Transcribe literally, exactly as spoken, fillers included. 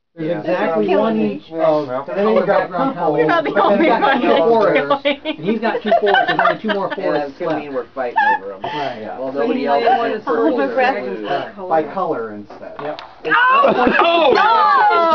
There's Yeah. exactly one each of Well, the color background colors. You're not the but then only he's got one two that's forests, going. and he's got two forests. There's only two more And that forests could left. mean we're fighting over them. Right. Yeah. Well, So nobody you else might want has to purple sort or the dragons blue. by color. By color instead. Yep. Oh! Oh!